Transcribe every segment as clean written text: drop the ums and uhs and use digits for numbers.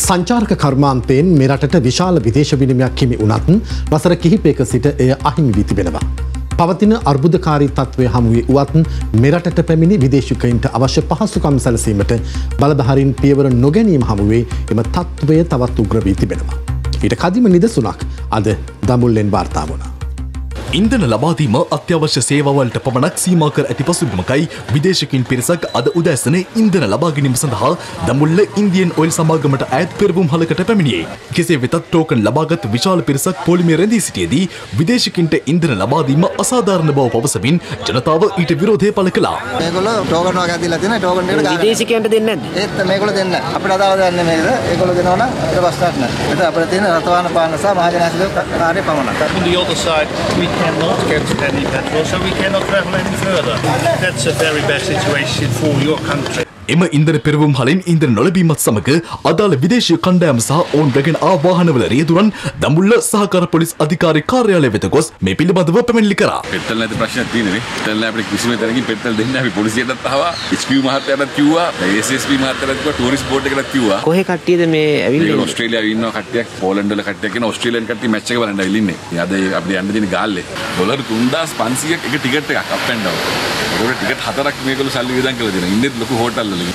සංචාරක කර්මාන්තයෙන් මේ රටට විශාල විදේශ විනිමයක් හිමි වුණත් වසර කිහිපයක සිට එය අහිමි වී තිබෙනවා. පවතින අර්බුදකාරී තත්ත්වය හමුවේ වුවත් මෙරටට පැමිණි විදේශිකයින්ට අවශ්‍ය පහසුකම් සැලසීමට බලධාරීන් පියවර නොගැනීම හමුවේ එම තත්ත්වය තවත් උග්‍ර වී තිබෙනවා. ඊට කදිම නිදසුනක් අද දඹුල්ලෙන් වාර්තා වුණා. ඉන්ධන ලබාදීම අත්‍යවශ්‍ය සේවාවලට පමණක් සීමා කර ඇති පසුබිමකයි විදේශිකින් පිරිසක් අද උදෑසන ඉන්ධන ලබා ගැනීම සඳහා දඹුල්ල ඉන්දියන් ඔයිල් සමාගමට අයත් පෙරවුම් හලකට පැමිණියේ. කෙසේ වෙතත් ටෝකන් ලබාගත් විශාල පිරිසක් පොලිමේ රැඳී සිටියේදී විදේශිකින්ට ඉන්ධන ලබාදීම අසාධාරණ බව පවසමින් ජනතාව ඊට විරෝධය පළ කළා. මේගොල්ලෝ ටෝකන් වගේ ඇදලා තියෙන ටෝකන් එකට ගන්න. විදේශිකයන්ට දෙන්නේ නැද්ද? ඒත් මේගොල්ලෝ දෙන්න. අපිට අදාළ දෙන්නේ මේකද? ඒගොල්ලෝ දෙනවා නම් ඒක ප්‍රශ්නයක් නෑ. ඒක අපිට තියෙන රතවාන පාන සහ මහජනහිත කාර්ය පමණක්. On the other side, we cannot get any petrol, so we cannot travel any further. That's a very bad situation for your country. එම ඉන්ධන පෙරවුම් හලින් ඉන්ධන නොලැබීමත් සමග අදාළ විදේශීය කණ්ඩායම සහ ඔවුන් රැගෙන ආ වාහනවල රියදුරන් දඹුල්ල සහකාර පොලිස් අධිකාරී කාර්යාලය වෙත ගොස් මේ පිළිබඳව පැමිණිලි කරා. පෙට්‍රල් නැති ප්‍රශ්නයක් තියෙනනේ. පෙට්‍රල් නැහැ අපිට කිසිම තැනකින් පෙට්‍රල් දෙන්නේ නැහැ. අපි පොලිසියටත් ආවා. SPU මහත්තයාටත් කිව්වා. SSP මහත්තයාටත් කිව්වා. ටූරිස්ට් බෝඩ් එකටත් කිව්වා. කොහේ කට්ටියද මේ ඇවිල්ලා? ඒක ඕස්ට්‍රේලියාවේ ඉන්නවා කට්ටියක්, පෝලන්ඩ් වල කට්ටියක් ඉන්නවා. ඕස්ට්‍රේලියානු කට්ටිය මැච් එක බලන්න ඇවිල්ලා ඉන්නේ. ඉතින් අද අපිට යන්න තියෙන ගාල්ලේ ඩොලර් 3500ක් එක ටිකට් එකක් අප් ඇන්ඩ් ඩවුන්. ඒකට ටිකට් හතරක් මේගොල්ලෝ සල්ලි වියදම් කරලා දෙනවා. ඉන්නේ ලොකු හෝටල් වල.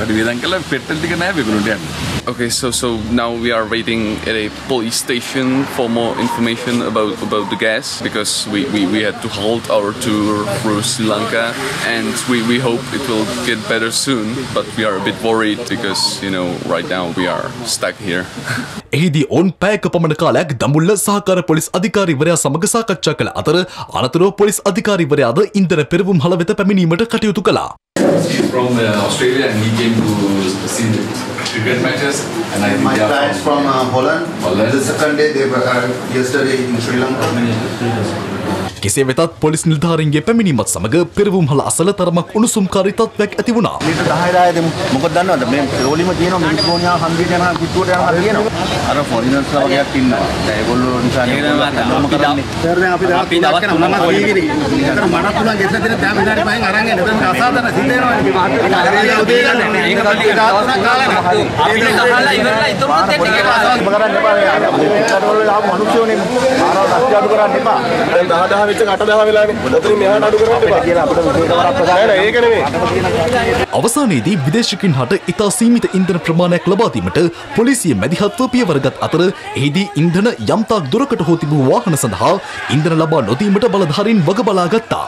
Okay, so now we are waiting at a police station for more information about the gas because we had to halt our tour through Sri Lanka and we hope it will get better soon, but we are a bit worried because right now we are stuck here. එහිදී ඔවුන් පැයක පමණ කාලයක් Dambulla සහකාර police අධිකාරීවරයා සමග සාකච්ඡා කළ අතර අනතුරුව පොලිස් අධිකාරීවරයාද ඉන්ධන පෙරවුම් හල වෙත පැමිණීමට කටයුතු කළා. From Australia and he came to see the cricket matches and I think my flights from Holland. The second day they were yesterday in Sri Lanka. කෙසේ වෙතත් පොලිස් නිලධාරීන්ගේ පැමිණීමත් සමග පෙරවුම් හල අසල තරමක් උණුසුම්කාරී තත්ත්වයක් ඇති වුණා. ලීටර් 10 දෙමු. මොකද දන්නවද මේ රෝලිම තියෙනවා මිනිස්සුන්යා හන්දියට යනවා පිටුවට යනවා කියනවා. අර ෆොරිනර්ස් වගේක් ඉන්නවා. දැන් ඒගොල්ලෝ නිසා නේ මොකද කරන්නේ. සර් දැන් අපි දවස් 3ක් මම දීවිනේ. ඒතර මට පුළුවන් ගෙදර දෙන දැන් විනාඩි 5න් අරන් එන්න. දැන් අසාධාරණ සිද්ධ වෙනවා. මේක උදේ ගන්න. මේක පොඩි රාත් 3ක් කාලයක්. අපි ගහලා ඉවරලා ඉතුරුත් දෙන්න කියලා. කරන්න එපා. මේකට වල ආපු මිනිස්සුනේ ආරව අත්‍යඩු කරන්න එපා. දැන් 10 අවසානයේදී විදේශිකින් හට ඉතා සීමිත ඉන්ධන ප්‍රමාණයක් ලබා දීමට පොලිසිය මැදිහත්ව පියවරගත් අතර එහිදී ඉන්ධන යම්තාක් දුරකට හෝ තිබූ වාහන සඳහා ඉන්ධන ලබා නොදීමට බලධාරීන් වග බලා ගත්තා.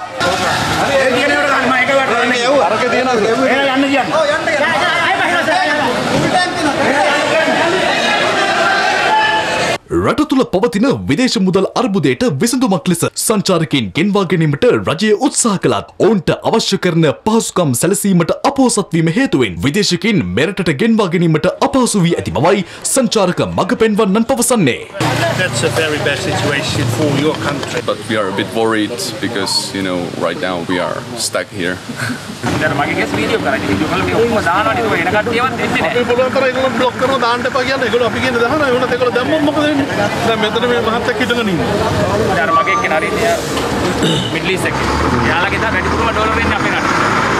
රට තුළ පවතින විදේශ මුදල් අර්බුදයට විසඳුමක් ලෙස සංචාරකයන් ගෙන්වා ගැනීමට රජය උත්සාහ කළත් ඔවුන්ට අවශ්‍ය කරන පහසුකම් සැලසීමට අපොහොසත් වීම හේතුවෙන් විදේශිකයින් මෙරටට ගෙන්වා ගැනීමට අපහසු වී ඇති බවයි සංචාරක මග පෙන්වන්නන් පවසන්නේ. That's a very bad situation for your country. But we are a bit worried because right now we are stuck here. දැන් මගේ ගෙස් වීඩියෝ කරන්නේ වීඩියෝ කරලා මේ ඔක්කොම දානවා නේද ඔය එන කට්ටියවත් එන්නේ නැහැ. අපි පුළුවන් තරම් ඒගොල්ලෝ බ්ලොක් කරනවා දාන්න එපා කියන්නේ. ඒගොල්ලෝ අපි කියන්නේ දානවා. ඒගොල්ලෝ ඒගොල්ලෝ දැම්මොත් මොකද වෙන්නේ? දැන් මෙතන මේ මහත්තයෙක් හිටගෙන ඉන්නවා. දැන් මගේ කෙනා හරියට මිඩ්ල් ඊස්ට් එකේ. යාළුවගේ දා වැඩිපුරම ඩොලර් එන්නේ අපේ රටේ.